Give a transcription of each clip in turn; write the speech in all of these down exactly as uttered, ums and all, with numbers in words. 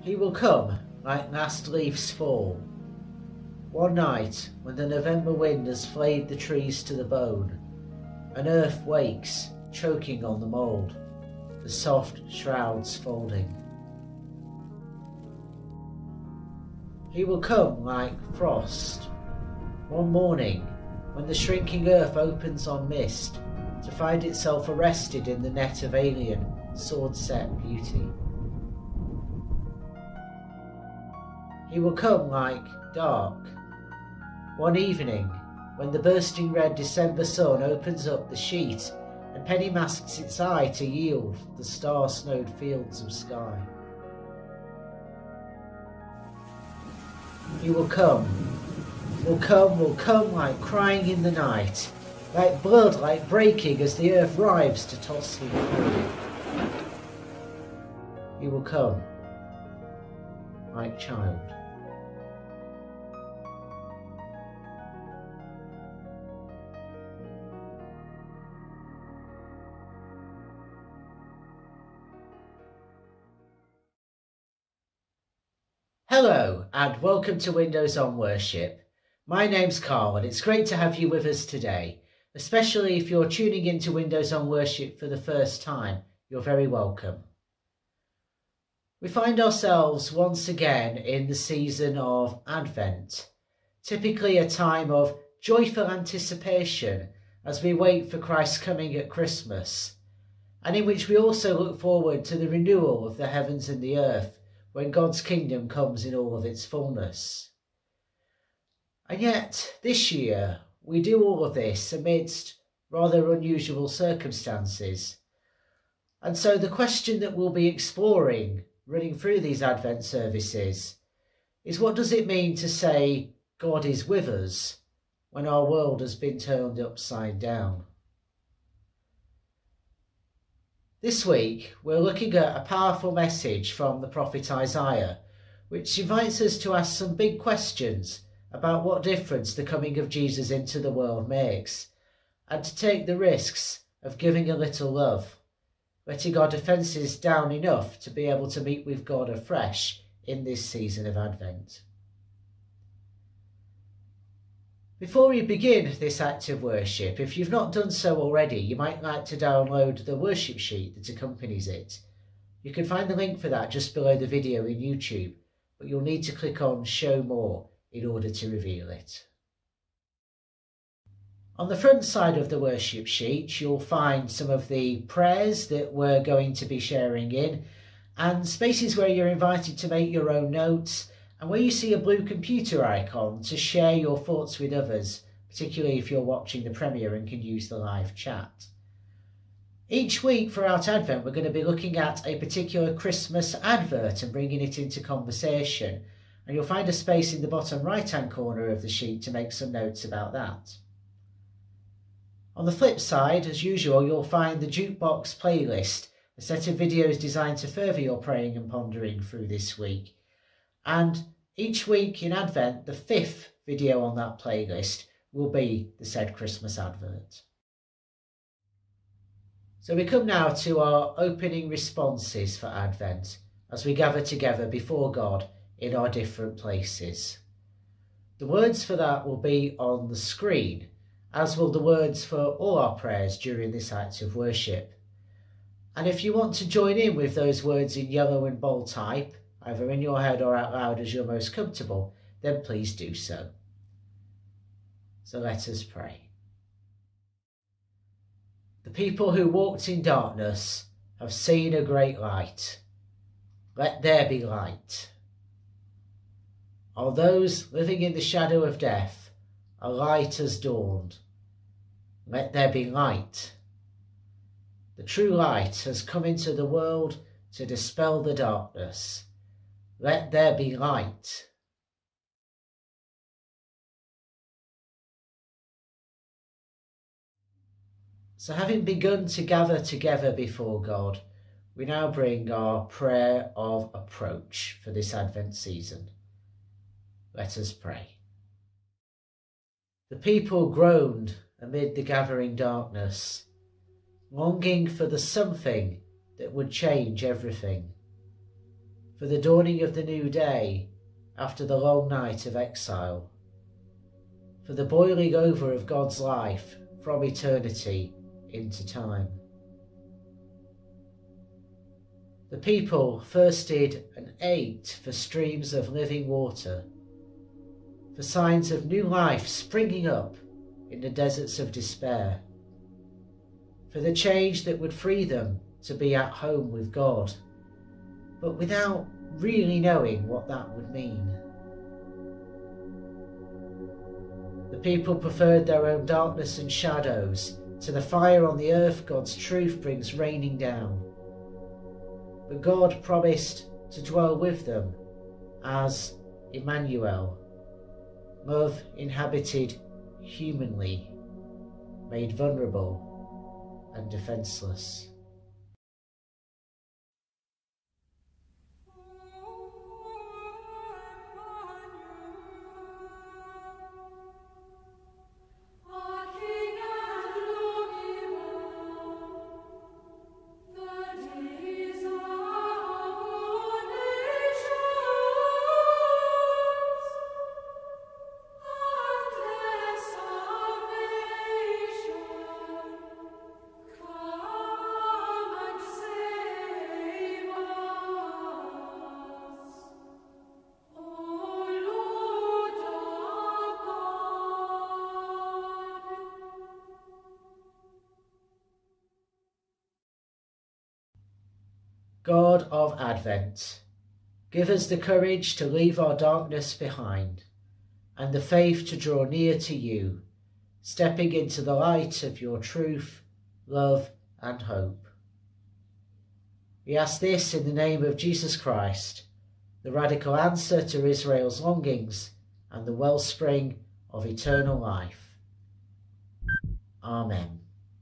He will come like last leaves fall. One night when the November wind has flayed the trees to the bone, and earth wakes, choking on the mould, the soft shrouds folding. He will come like frost, one morning when the shrinking earth opens on mist to find itself arrested in the net of alien, sword-set beauty. He will come like dark, one evening when the bursting red December sun opens up the sheet and penny masks its eye to yield the star-snowed fields of sky. He will come, will come, will come like crying in the night, like blood, like breaking as the earth writhes to toss him free. He will come, like child. Hello and welcome to Windows on Worship. My name's Carl and it's great to have you with us today, especially if you're tuning into Windows on Worship for the first time. You're very welcome. We find ourselves once again in the season of Advent, typically a time of joyful anticipation as we wait for Christ's coming at Christmas, and in which we also look forward to the renewal of the heavens and the earth, when God's kingdom comes in all of its fullness. And yet, this year, we do all of this amidst rather unusual circumstances. And so the question that we'll be exploring, running through these Advent services, is what does it mean to say God is with us when our world has been turned upside down? This week, we're looking at a powerful message from the prophet Isaiah, which invites us to ask some big questions about what difference the coming of Jesus into the world makes, and to take the risks of giving a little love, letting our defences down enough to be able to meet with God afresh in this season of Advent. Before we begin this act of worship, if you've not done so already, you might like to download the worship sheet that accompanies it. You can find the link for that just below the video in YouTube, but you'll need to click on Show More in order to reveal it. On the front side of the worship sheet, you'll find some of the prayers that we're going to be sharing in, and spaces where you're invited to make your own notes, and where you see a blue computer icon to share your thoughts with others, particularly if you're watching the premiere and can use the live chat. Each week throughout Advent, we're going to be looking at a particular Christmas advert and bringing it into conversation. And you'll find a space in the bottom right-hand corner of the sheet to make some notes about that. On the flip side, as usual, you'll find the Jukebox playlist, a set of videos designed to further your praying and pondering through this week. And each week in Advent, the fifth video on that playlist will be the said Christmas advert. So we come now to our opening responses for Advent as we gather together before God in our different places. The words for that will be on the screen, as will the words for all our prayers during this act of worship. And if you want to join in with those words in yellow and bold type, either in your head or out loud as you're most comfortable, then please do so. So let us pray. The people who walked in darkness have seen a great light. Let there be light. All those living in the shadow of death, a light has dawned. Let there be light. The true light has come into the world to dispel the darkness. Let there be light. So having begun to gather together before God, we now bring our prayer of approach for this Advent season. Let us pray. The people groaned amid the gathering darkness, longing for the something that would change everything. for the dawning of the new day after the long night of exile, for the boiling over of God's life from eternity into time. The people thirsted and ached for streams of living water, for signs of new life springing up in the deserts of despair, for the change that would free them to be at home with God, but without really knowing what that would mean. The people preferred their own darkness and shadows to the fire on the earth God's truth brings raining down. But God promised to dwell with them as Emmanuel, love inhabited humanly, made vulnerable and defenseless. God of Advent, give us the courage to leave our darkness behind and the faith to draw near to you, stepping into the light of your truth, love and hope. We ask this in the name of Jesus Christ, the radical answer to Israel's longings and the wellspring of eternal life. Amen.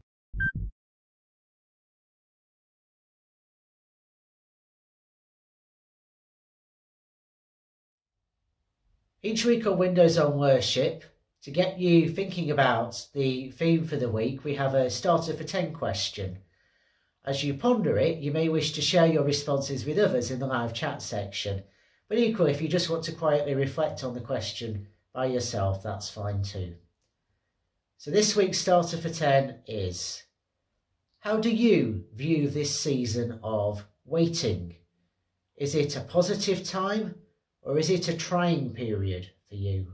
Each week on Windows on Worship, to get you thinking about the theme for the week, we have a starter for ten question. As you ponder it, you may wish to share your responses with others in the live chat section, but equally, if you just want to quietly reflect on the question by yourself, that's fine too. So this week's starter for ten is, how do you view this season of waiting? Is it a positive time? Or is it a trying period for you?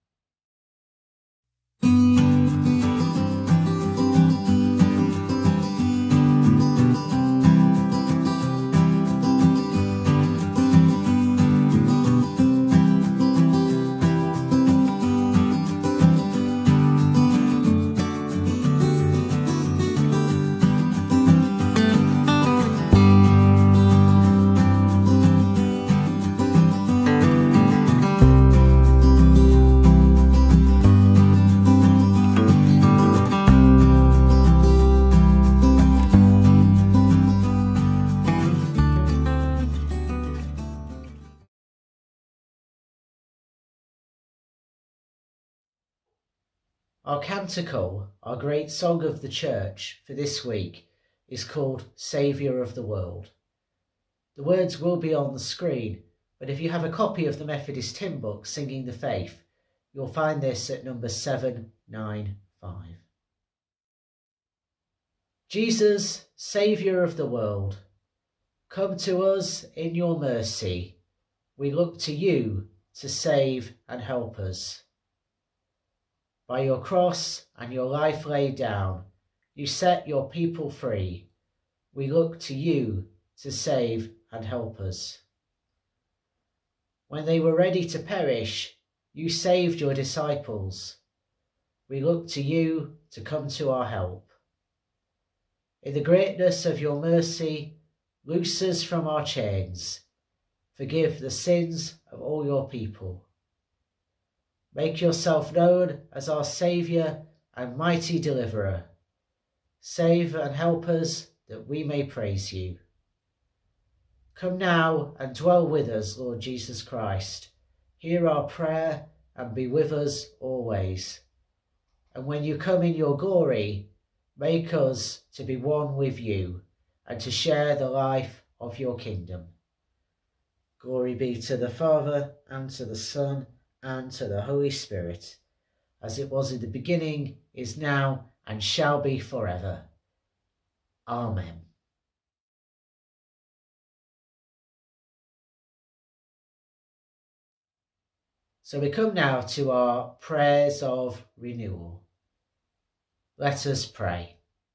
Our canticle, our great song of the church for this week, is called Saviour of the World. The words will be on the screen, but if you have a copy of the Methodist hymn book Singing the Faith, you'll find this at number seven nine five. Jesus, Saviour of the world, come to us in your mercy. We look to you to save and help us. By your cross and your life laid down, you set your people free. We look to you to save and help us. When they were ready to perish, you saved your disciples. We look to you to come to our help. In the greatness of your mercy, loose us from our chains. Forgive the sins of all your people. Make yourself known as our Saviour and mighty Deliverer. Save and help us that we may praise you. Come now and dwell with us, Lord Jesus Christ. Hear our prayer and be with us always. And when you come in your glory, make us to be one with you and to share the life of your kingdom. Glory be to the Father, and to the Son, and to the Holy Spirit, as it was in the beginning, is now, and shall be forever. Amen. So we come now to our prayers of renewal. Let us pray.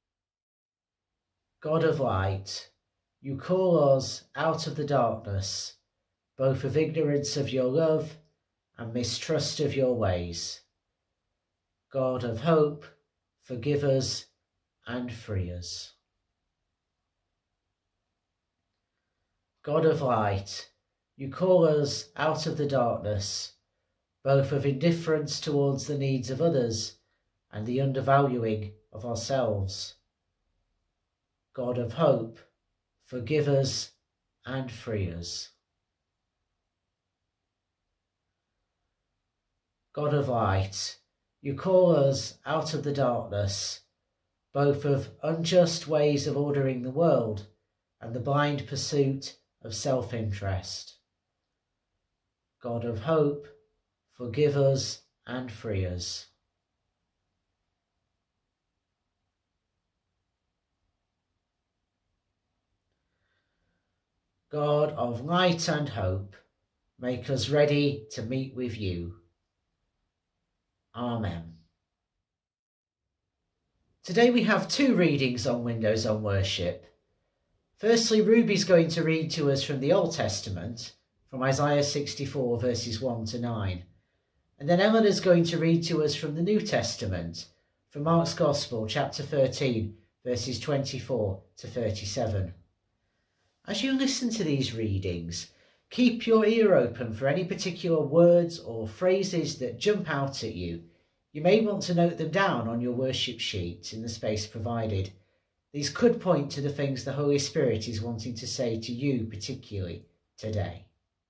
God of light, you call us out of the darkness, both of ignorance of your love and mistrust of your ways. God of hope, forgive us and free us. God of light, you call us out of the darkness, both of indifference towards the needs of others and the undervaluing of ourselves. God of hope, forgive us and free us. God of light, you call us out of the darkness, both of unjust ways of ordering the world and the blind pursuit of self-interest. God of hope, forgive us and free us. God of light and hope, make us ready to meet with you. Amen. Today we have two readings on Windows on Worship. Firstly, Ruby's going to read to us from the Old Testament, from Isaiah sixty-four verses one to nine. And then Eleanor's going to read to us from the New Testament, from Mark's Gospel, chapter thirteen, verses twenty-four to thirty-seven. As you listen to these readings, keep your ear open for any particular words or phrases that jump out at you. You may want to note them down on your worship sheet in the space provided. These could point to the things the Holy Spirit is wanting to say to you particularly today.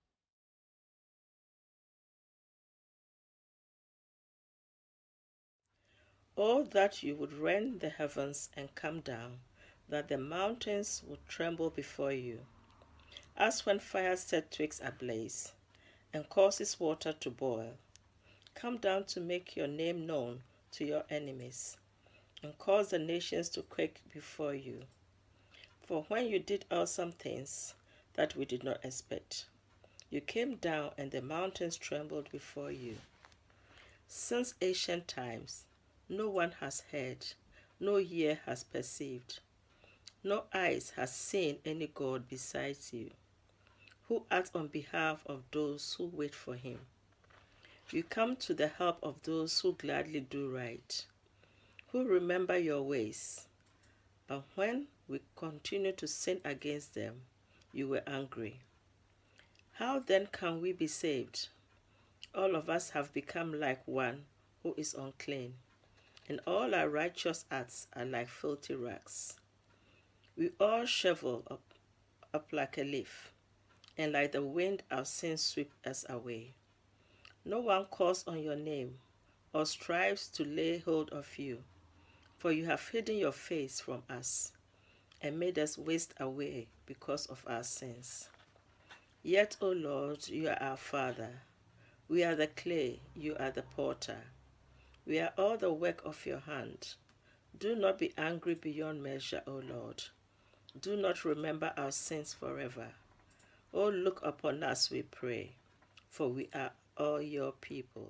Oh, that you would rend the heavens and come down, that the mountains would tremble before you. As when fire set twigs ablaze and causes water to boil, come down to make your name known to your enemies and cause the nations to quake before you. For when you did awesome things that we did not expect, you came down and the mountains trembled before you. Since ancient times, no one has heard, no ear has perceived, no eyes has seen any God besides you, who acts on behalf of those who wait for him. You come to the help of those who gladly do right, who remember your ways. But when we continue to sin against them, you were angry. How then can we be saved? All of us have become like one who is unclean, and all our righteous acts are like filthy rags. We all shrivel up, up like a leaf, and like the wind our sins sweep us away. No one calls on your name or strives to lay hold of you, for you have hidden your face from us and made us waste away because of our sins. Yet, O Lord, you are our Father. We are the clay, you are the potter. We are all the work of your hand. Do not be angry beyond measure, O Lord. Do not remember our sins forever. O look upon us, we pray, for we are all your people.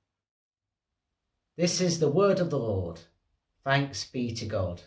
This is the word of the Lord. Thanks be to God.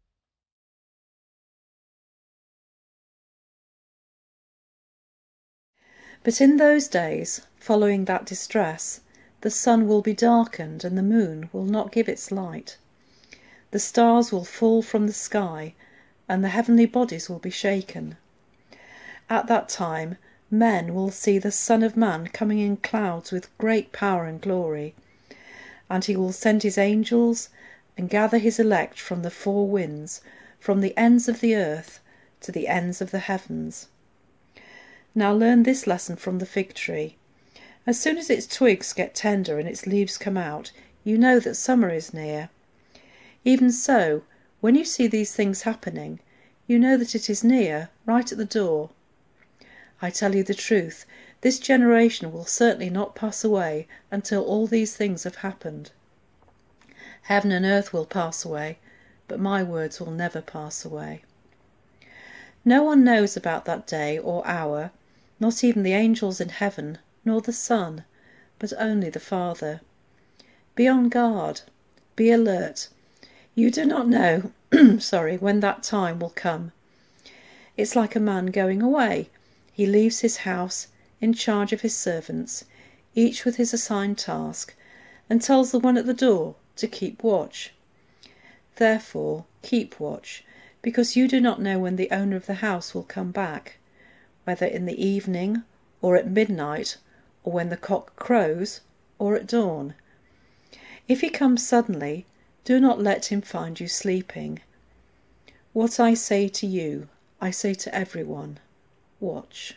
But in those days, following that distress, the sun will be darkened and the moon will not give its light. The stars will fall from the sky and the heavenly bodies will be shaken. At that time, men will see the Son of Man coming in clouds with great power and glory, and he will send his angels and gather his elect from the four winds, from the ends of the earth to the ends of the heavens. Now learn this lesson from the fig tree. As soon as its twigs get tender and its leaves come out, you know that summer is near. Even so, when you see these things happening, you know that it is near, right at the door. I tell you the truth, this generation will certainly not pass away until all these things have happened. Heaven and earth will pass away, but my words will never pass away." No one knows about that day or hour, not even the angels in heaven, nor the Son, but only the Father. Be on guard, be alert. You do not know sorry, when that time will come. It's like a man going away. He leaves his house in charge of his servants, each with his assigned task, and tells the one at the door to keep watch. Therefore, keep watch, because you do not know when the owner of the house will come back, whether in the evening, or at midnight, or when the cock crows, or at dawn. If he comes suddenly, do not let him find you sleeping. What I say to you, I say to everyone, watch.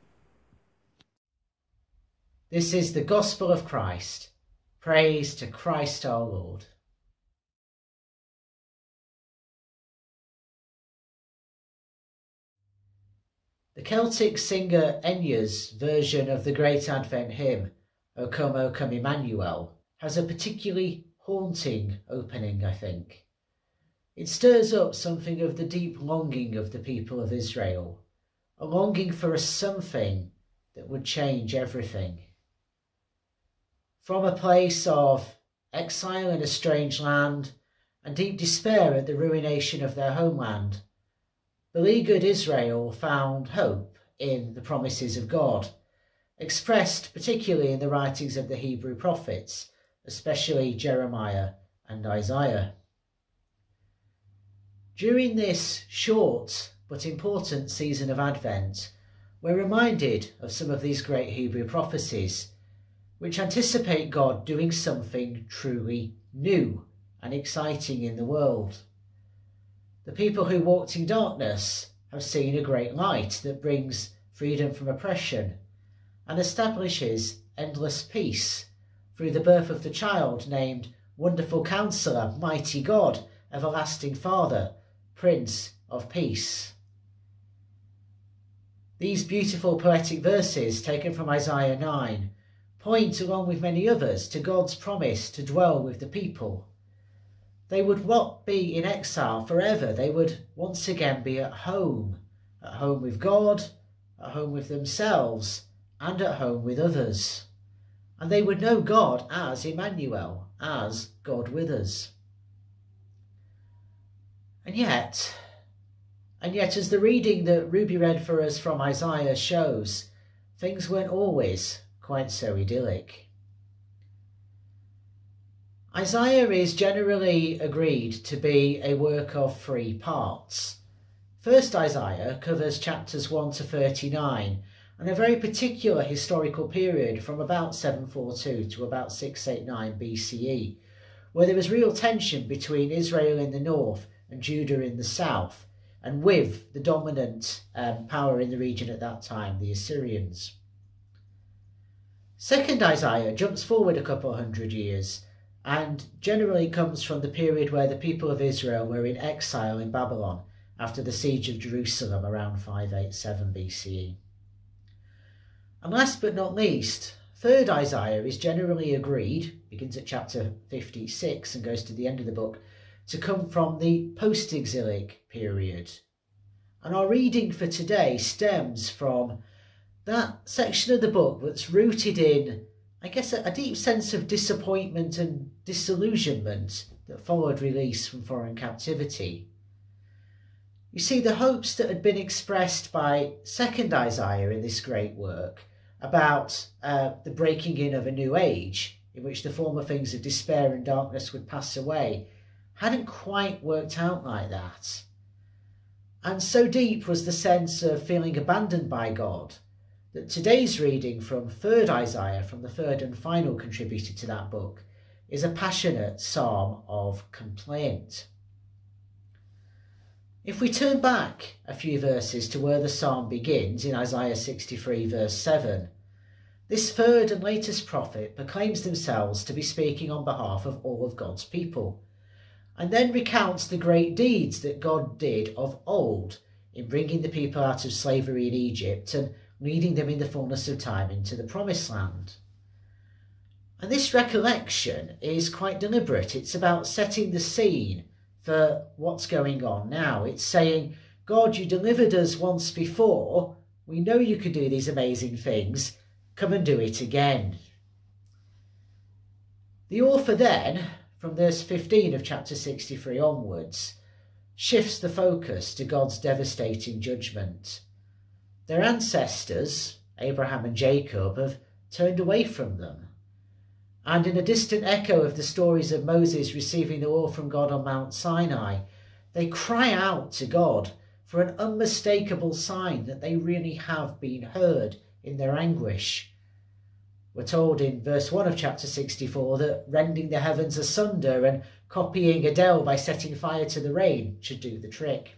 This is the Gospel of Christ. Praise to Christ our Lord. The Celtic singer Enya's version of the Great Advent hymn, O Come, O Come Emmanuel, has a particularly haunting opening, I think. It stirs up something of the deep longing of the people of Israel, a longing for a something that would change everything. From a place of exile in a strange land and deep despair at the ruination of their homeland, beleaguered Israel found hope in the promises of God, expressed particularly in the writings of the Hebrew prophets, especially Jeremiah and Isaiah. During this short but important season of Advent, we're reminded of some of these great Hebrew prophecies, which anticipate God doing something truly new and exciting in the world. The people who walked in darkness have seen a great light that brings freedom from oppression and establishes endless peace through the birth of the child named Wonderful Counselor, Mighty God, Everlasting Father, Prince of Peace. These beautiful poetic verses taken from Isaiah nine point, along with many others, to God's promise to dwell with the people. They would not be in exile forever. They would once again be at home, at home with God, at home with themselves, and at home with others. And they would know God as Emmanuel, as God with us. And yet, and yet as the reading that Ruby read for us from Isaiah shows, things weren't always quite so idyllic. Isaiah is generally agreed to be a work of three parts. First Isaiah covers chapters one to thirty-nine, and a very particular historical period from about seven forty-two to about six eighty-nine B C E, where there was real tension between Israel in the north and Judah in the south, and with the dominant um, power in the region at that time, the Assyrians. Second Isaiah jumps forward a couple hundred years and generally comes from the period where the people of Israel were in exile in Babylon after the siege of Jerusalem around five eighty-seven B C E. And last but not least, third Isaiah is generally agreed, begins at chapter fifty-six and goes to the end of the book, to come from the post-exilic period. And our reading for today stems from that section of the book that's rooted in, I guess, a, a deep sense of disappointment and disillusionment that followed release from foreign captivity. You see, the hopes that had been expressed by second Isaiah in this great work about uh, the breaking in of a new age, in which the former things of despair and darkness would pass away, hadn't quite worked out like that. And so deep was the sense of feeling abandoned by God that today's reading from third Isaiah, from the third and final contributor to that book, is a passionate psalm of complaint. If we turn back a few verses to where the psalm begins, in Isaiah sixty-three verse seven, this third and latest prophet proclaims themselves to be speaking on behalf of all of God's people, and then recounts the great deeds that God did of old in bringing the people out of slavery in Egypt and leading them in the fullness of time into the promised land. And this recollection is quite deliberate. It's about setting the scene for what's going on now. It's saying, God, you delivered us once before. We know you can do these amazing things. Come and do it again. The author then, from verse fifteen of chapter sixty-three onwards, shifts the focus to God's devastating judgment. Their ancestors, Abraham and Jacob, have turned away from them. And in a distant echo of the stories of Moses receiving the law from God on Mount Sinai, they cry out to God for an unmistakable sign that they really have been heard in their anguish. We're told in verse one of chapter sixty-four that rending the heavens asunder and copying Handel by setting fire to the rain should do the trick.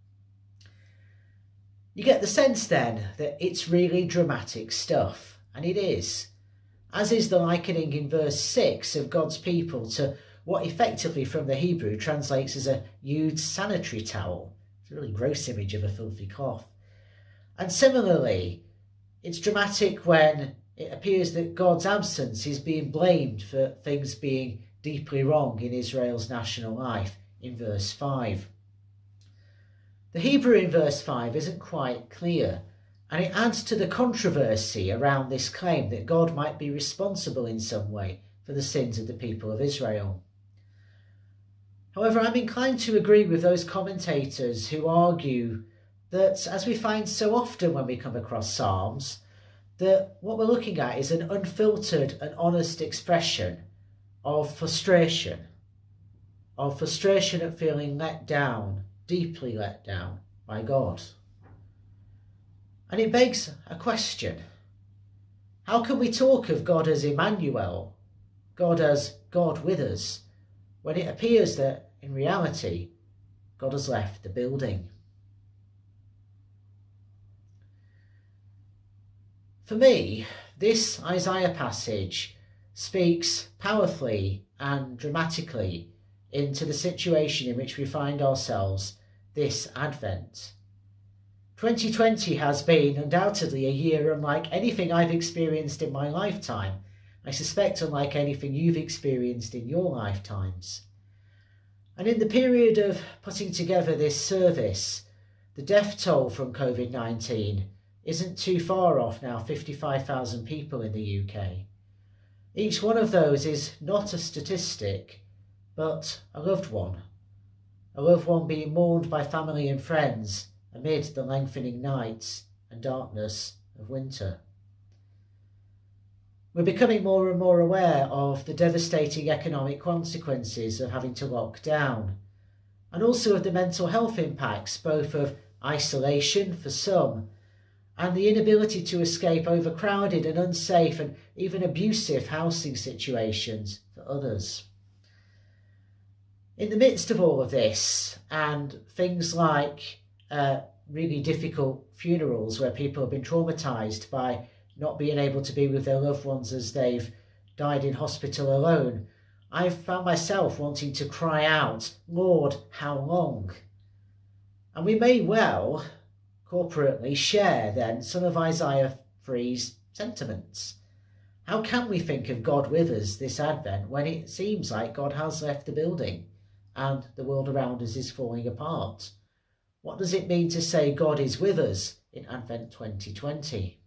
You get the sense then that it's really dramatic stuff, and it is, as is the likening in verse six of God's people to what effectively from the Hebrew translates as a used sanitary towel. It's a really gross image of a filthy cloth. And similarly, it's dramatic when it appears that God's absence is being blamed for things being deeply wrong in Israel's national life in verse five. The Hebrew in verse five isn't quite clear, and it adds to the controversy around this claim that God might be responsible in some way for the sins of the people of Israel. However, I'm inclined to agree with those commentators who argue that, as we find so often when we come across Psalms, that what we're looking at is an unfiltered and honest expression of frustration, of frustration at feeling let down, deeply let down by God. And it begs a question. How can we talk of God as Emmanuel, God as God with us, when it appears that, in reality, God has left the building? For me, this Isaiah passage speaks powerfully and dramatically into the situation in which we find ourselves this Advent. twenty twenty has been undoubtedly a year unlike anything I've experienced in my lifetime. I suspect unlike anything you've experienced in your lifetimes. And in the period of putting together this service, the death toll from COVID nineteen isn't too far off now, fifty-five thousand people in the U K. Each one of those is not a statistic, but a loved one. A loved one being mourned by family and friends amid the lengthening nights and darkness of winter. We're becoming more and more aware of the devastating economic consequences of having to lock down, and also of the mental health impacts, both of isolation for some and the inability to escape overcrowded and unsafe and even abusive housing situations for others. In the midst of all of this, and things like uh, really difficult funerals where people have been traumatised by not being able to be with their loved ones as they've died in hospital alone, I've found myself wanting to cry out, Lord, how long? And we may well corporately share then some of Isaiah three's sentiments. How can we think of God with us this Advent when it seems like God has left the building and the world around us is falling apart? What does it mean to say God is with us in Advent twenty twenty?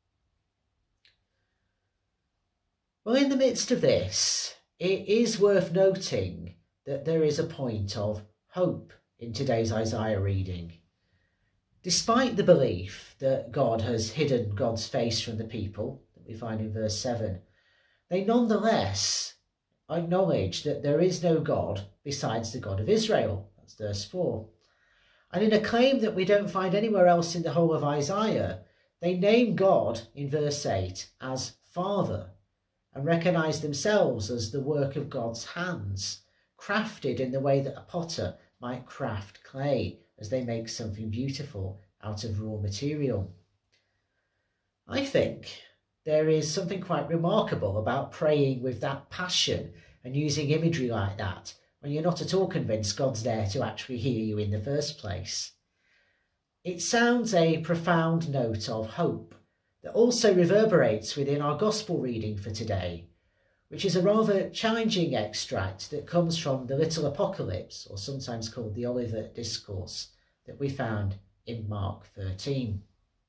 Well, in the midst of this, it is worth noting that there is a point of hope in today's Isaiah reading. Despite the belief that God has hidden God's face from the people, that we find in verse seven, they nonetheless acknowledge that there is no God besides the God of Israel. That's verse four. And in a claim that we don't find anywhere else in the whole of Isaiah, they name God in verse eight as Father and recognise themselves as the work of God's hands, crafted in the way that a potter might craft clay as they make something beautiful out of raw material. I think there is something quite remarkable about praying with that passion and using imagery like that when you're not at all convinced God's there to actually hear you in the first place. It sounds a profound note of hope that also reverberates within our gospel reading for today, which is a rather challenging extract that comes from the Little Apocalypse, or sometimes called the Olivet Discourse, that we found in Mark thirteen.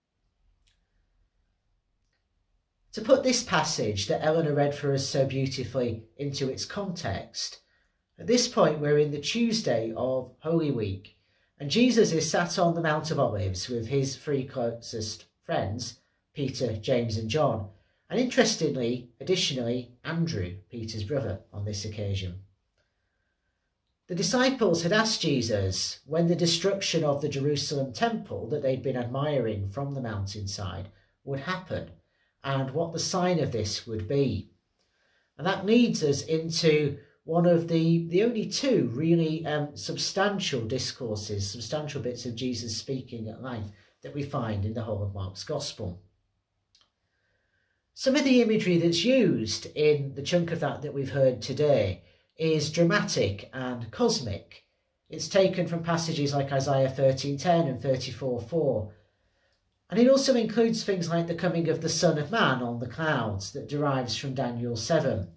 To put this passage that Eleanor read for us so beautifully into its context, at this point we're in the Tuesday of Holy Week, and Jesus is sat on the Mount of Olives with his three closest friends, Peter, James and John, and interestingly, additionally, Andrew, Peter's brother, on this occasion. The disciples had asked Jesus when the destruction of the Jerusalem temple that they'd been admiring from the mountainside would happen, and what the sign of this would be. And that leads us into one of the, the only two really um, substantial discourses, substantial bits of Jesus speaking at length that we find in the whole of Mark's Gospel. Some of the imagery that's used in the chunk of that that we've heard today is dramatic and cosmic. It's taken from passages like Isaiah thirteen ten and thirty-four four. And it also includes things like the coming of the Son of Man on the clouds that derives from Daniel seven.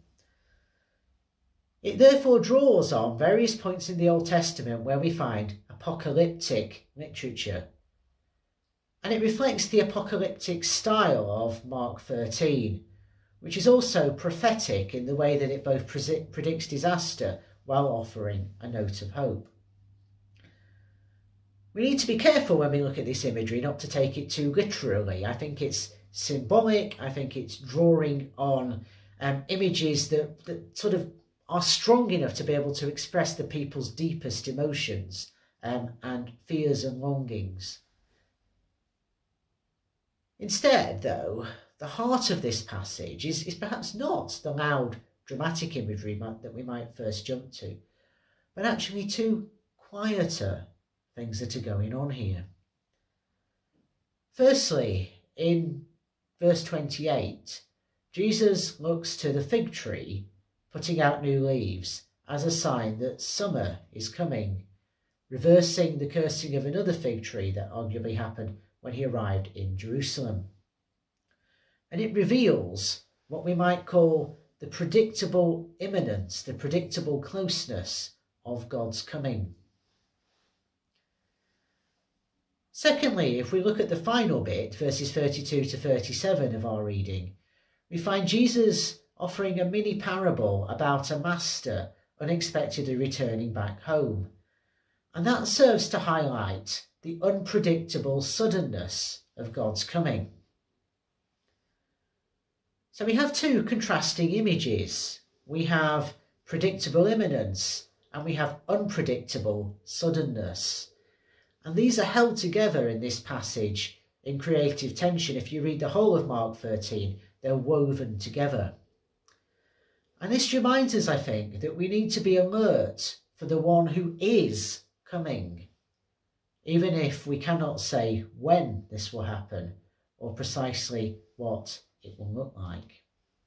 It therefore draws on various points in the Old Testament where we find apocalyptic literature. And it reflects the apocalyptic style of Mark thirteen, which is also prophetic in the way that it both predicts disaster while offering a note of hope. We need to be careful when we look at this imagery not to take it too literally. I think it's symbolic. I think it's drawing on um, images that, that sort of are strong enough to be able to express the people's deepest emotions um, and fears and longings. Instead, though, the heart of this passage is, is perhaps not the loud, dramatic imagery that we might first jump to, but actually two quieter things that are going on here. Firstly, in verse twenty-eight, Jesus looks to the fig tree putting out new leaves as a sign that summer is coming, reversing the cursing of another fig tree that arguably happened when he arrived in Jerusalem. And it reveals what we might call the predictable imminence, the predictable closeness of God's coming. Secondly, if we look at the final bit, verses thirty-two to thirty-seven of our reading, we find Jesus offering a mini parable about a master unexpectedly returning back home. And that serves to highlight the unpredictable suddenness of God's coming. So we have two contrasting images. We have predictable imminence and we have unpredictable suddenness. And these are held together in this passage in creative tension. If you read the whole of Mark thirteen, they're woven together. And this reminds us, I think, that we need to be alert for the one who is coming, even if we cannot say when this will happen or precisely what it will look like.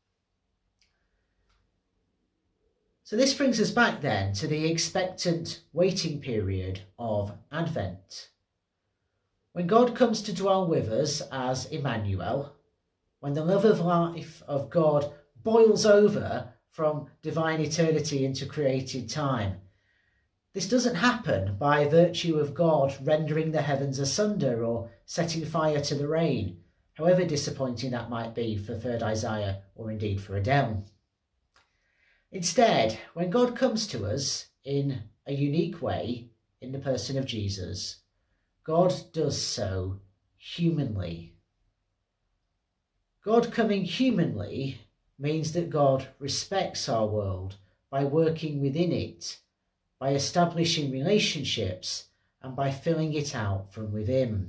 So this brings us back then to the expectant waiting period of Advent. When God comes to dwell with us as Emmanuel, when the love of life of God boils over from divine eternity into created time, this doesn't happen by virtue of God rendering the heavens asunder or setting fire to the rain, however disappointing that might be for third Isaiah or indeed for Adele. Instead, when God comes to us in a unique way in the person of Jesus, God does so humanly. God coming humanly means that God respects our world by working within it, by establishing relationships, and by filling it out from within.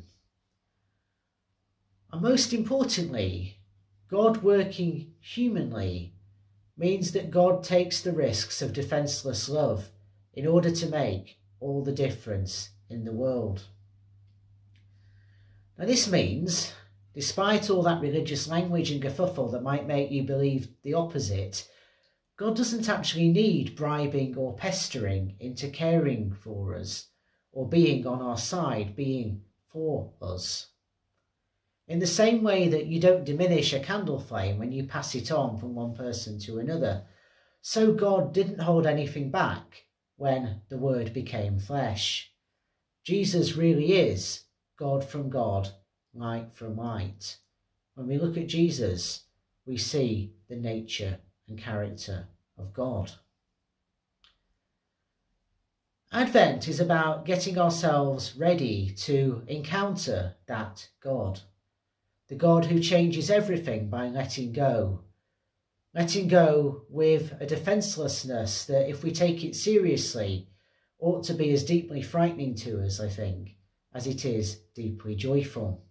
And most importantly, God working humanly means that God takes the risks of defenceless love in order to make all the difference in the world. Now this means, despite all that religious language and kerfuffle that might make you believe the opposite, God doesn't actually need bribing or pestering into caring for us or being on our side, being for us. In the same way that you don't diminish a candle flame when you pass it on from one person to another, so God didn't hold anything back when the Word became flesh. Jesus really is God from God, light from light. When we look at Jesus, we see the nature and character of God. Advent is about getting ourselves ready to encounter that God, the God who changes everything by letting go. Letting go with a defencelessness that, if we take it seriously, ought to be as deeply frightening to us, I think, as it is deeply joyful.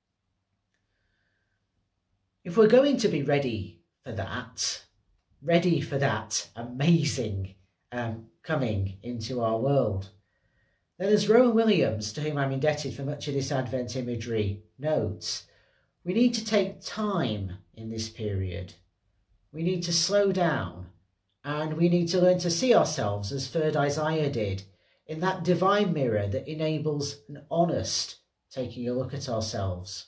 If we're going to be ready for that, ready for that amazing um, coming into our world, then as Rowan Williams, to whom I'm indebted for much of this Advent imagery, notes, we need to take time in this period. We need to slow down, and we need to learn to see ourselves as third Isaiah did, in that divine mirror that enables an honest taking a look at ourselves.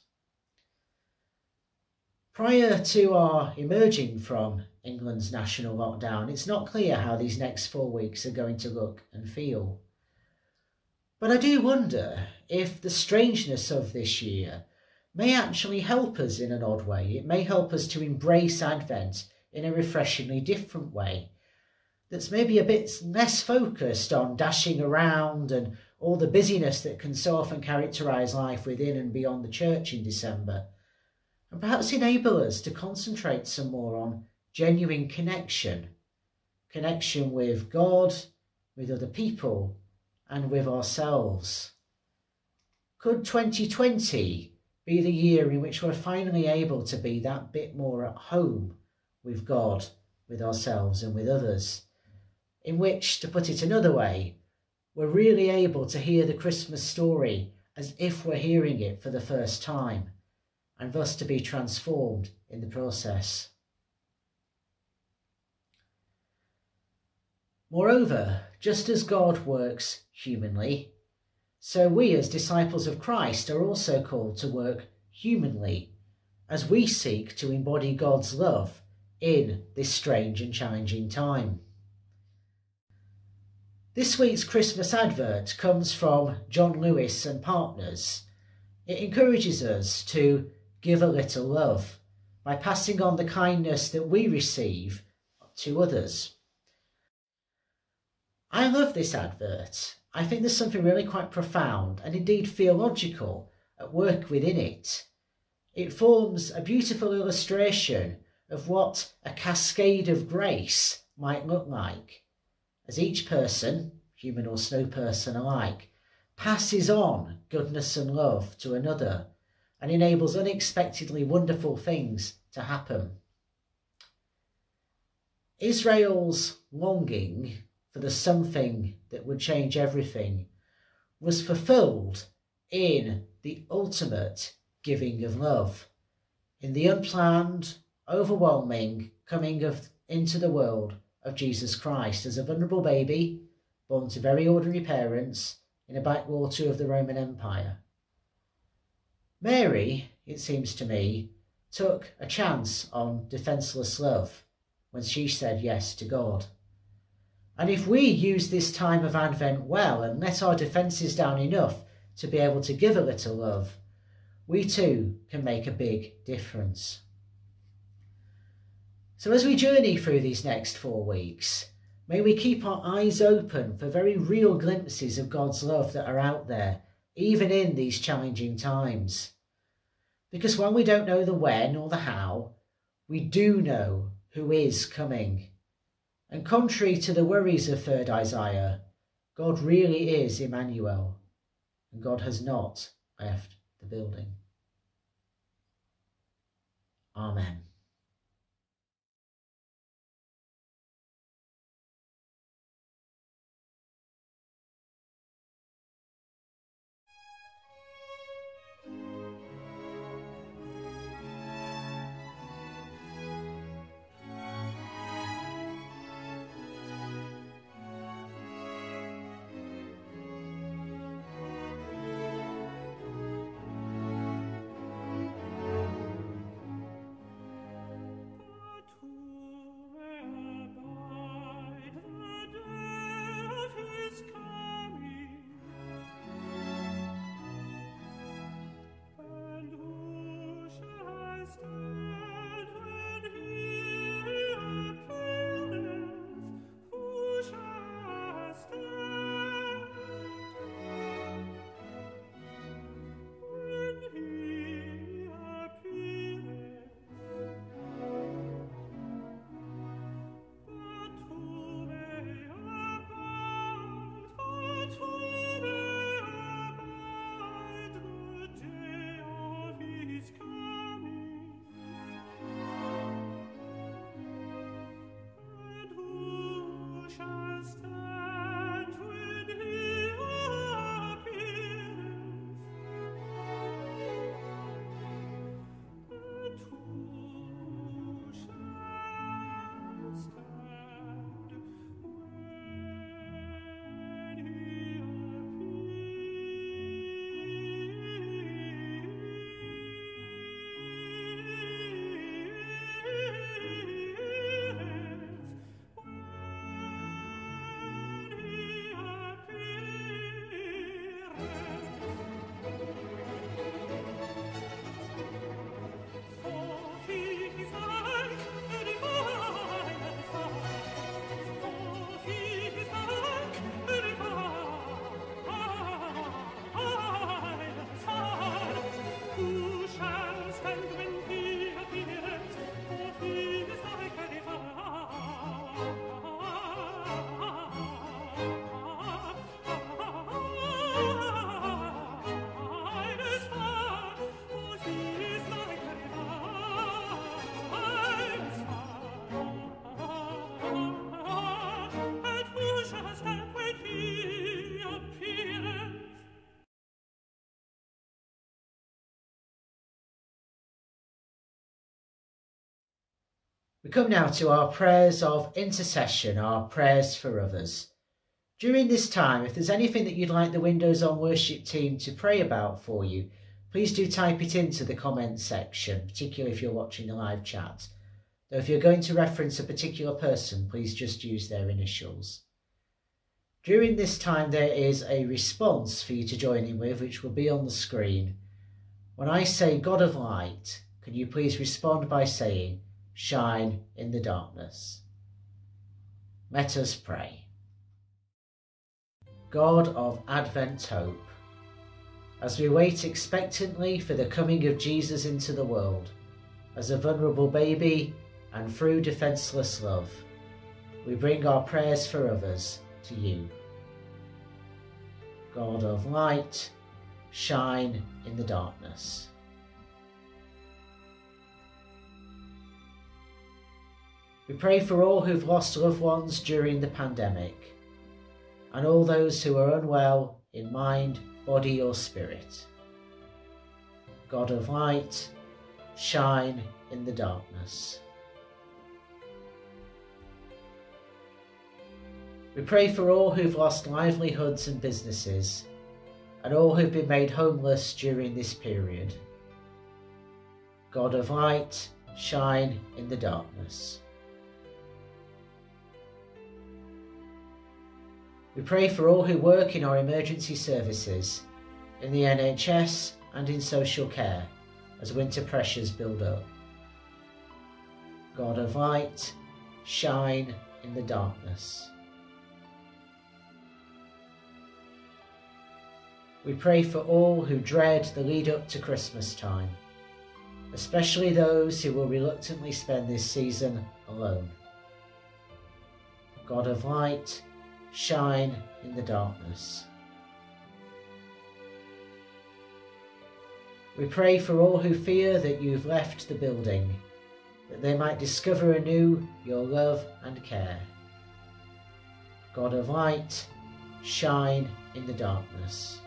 Prior to our emerging from England's national lockdown, it's not clear how these next four weeks are going to look and feel. But I do wonder if the strangeness of this year may actually help us in an odd way. It may help us to embrace Advent in a refreshingly different way, that's maybe a bit less focused on dashing around and all the busyness that can so often characterise life within and beyond the church in December, and perhaps enable us to concentrate some more on genuine connection, connection with God, with other people, and with ourselves. Could twenty twenty be the year in which we're finally able to be that bit more at home with God, with ourselves and with others, in which, to put it another way, we're really able to hear the Christmas story as if we're hearing it for the first time, and thus to be transformed in the process. Moreover, just as God works humanly, so we as disciples of Christ are also called to work humanly, as we seek to embody God's love in this strange and challenging time. This week's Christmas advert comes from John Lewis and Partners. It encourages us to give a little love by passing on the kindness that we receive to others. I love this advert. I think there's something really quite profound and indeed theological at work within it. It forms a beautiful illustration of what a cascade of grace might look like, as each person, human or snow person alike, passes on goodness and love to another and enables unexpectedly wonderful things to happen. Israel's longing for the something that would change everything was fulfilled in the ultimate giving of love, in the unplanned, overwhelming coming of into the world of Jesus Christ as a vulnerable baby born to very ordinary parents in a backwater of the Roman Empire. Mary, it seems to me, took a chance on defenceless love when she said yes to God. And if we use this time of Advent well and let our defences down enough to be able to give a little love, we too can make a big difference. So as we journey through these next four weeks, may we keep our eyes open for very real glimpses of God's love that are out there, even in these challenging times. Because while we don't know the when or the how, we do know who is coming. And contrary to the worries of third Isaiah, God really is Emmanuel, and God has not left the building. Amen. We come now to our prayers of intercession, our prayers for others. During this time, if there's anything that you'd like the Windows on Worship team to pray about for you, please do type it into the comments section, particularly if you're watching the live chat. Though if you're going to reference a particular person, please just use their initials. During this time, there is a response for you to join in with, which will be on the screen. When I say God of light, can you please respond by saying, shine in the darkness. Let us pray. God of Advent hope, as we wait expectantly for the coming of Jesus into the world, as a vulnerable baby and through defenceless love, we bring our prayers for others to you. God of light, shine in the darkness. We pray for all who've lost loved ones during the pandemic, and all those who are unwell in mind, body or spirit. God of light, shine in the darkness. We pray for all who've lost livelihoods and businesses, and all who've been made homeless during this period. God of light, shine in the darkness. We pray for all who work in our emergency services, in the N H S and in social care, as winter pressures build up. God of light, shine in the darkness. We pray for all who dread the lead up to Christmas time, especially those who will reluctantly spend this season alone. God of light, shine in the darkness. We pray for all who fear that you've left the building, that they might discover anew your love and care. God of light, shine in the darkness.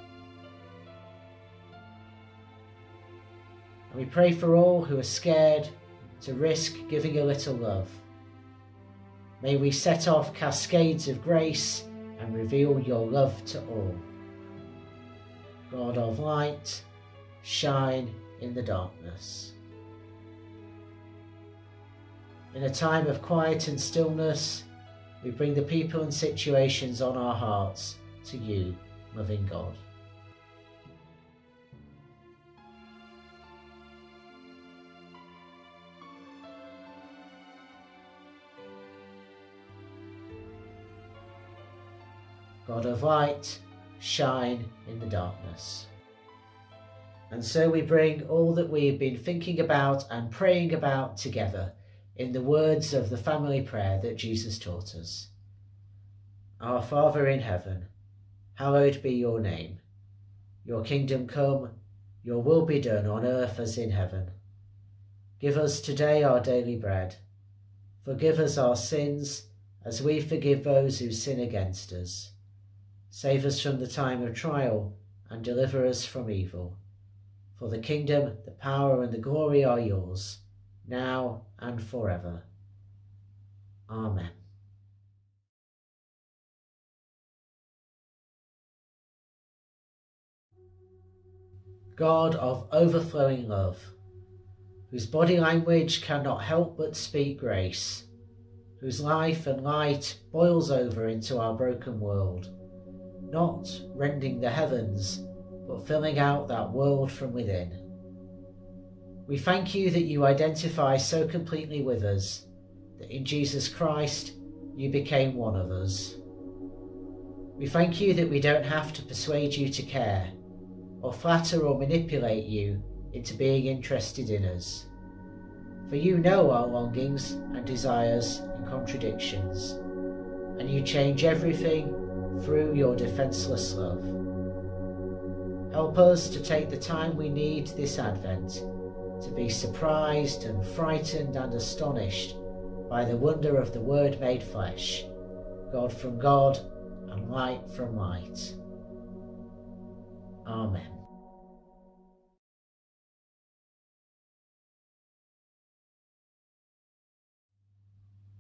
And we pray for all who are scared to risk giving a little love. May we set off cascades of grace and reveal your love to all. God of light, shine in the darkness. In a time of quiet and stillness, we bring the people and situations on our hearts to you, loving God. God of light, shine in the darkness. And so we bring all that we've been thinking about and praying about together in the words of the family prayer that Jesus taught us. Our Father in heaven, hallowed be your name. Your kingdom come, your will be done on earth as in heaven. Give us today our daily bread. Forgive us our sins as we forgive those who sin against us. Save us from the time of trial and deliver us from evil. For the kingdom, the power and the glory are yours, now and forever. Amen. God of overflowing love, whose body language cannot help but speak grace, whose life and light boils over into our broken world, not rending the heavens, but filling out that world from within. We thank you that you identify so completely with us, that in Jesus Christ you became one of us. We thank you that we don't have to persuade you to care, or flatter or manipulate you into being interested in us. For you know our longings and desires and contradictions, and you change everything through your defenceless love. Help us to take the time we need this Advent to be surprised and frightened and astonished by the wonder of the Word made flesh, God from God and light from light. Amen.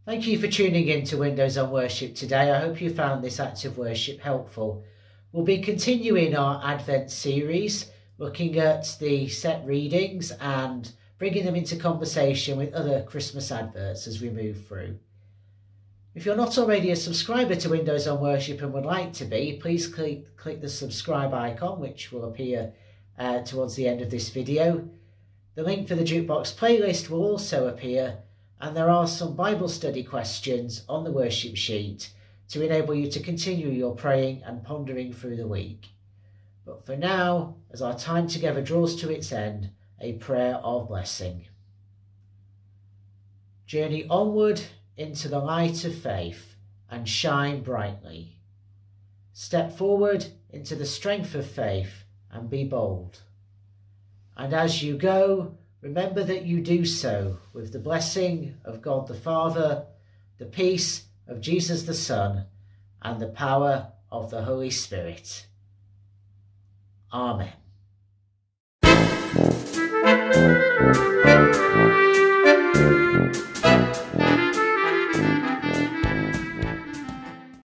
Thank you for tuning in to Windows on Worship today. I hope you found this act of worship helpful. We'll be continuing our Advent series, looking at the set readings and bringing them into conversation with other Christmas adverts as we move through. If you're not already a subscriber to Windows on Worship and would like to be, please click, click the subscribe icon, which will appear uh, towards the end of this video. The link for the Jukebox playlist will also appear, and there are some Bible study questions on the worship sheet to enable you to continue your praying and pondering through the week. But for now, as our time together draws to its end, a prayer of blessing. Journey onward into the light of faith and shine brightly. Step forward into the strength of faith and be bold. And as you go, remember that you do so with the blessing of God the Father, the peace of Jesus the Son, and the power of the Holy Spirit. Amen.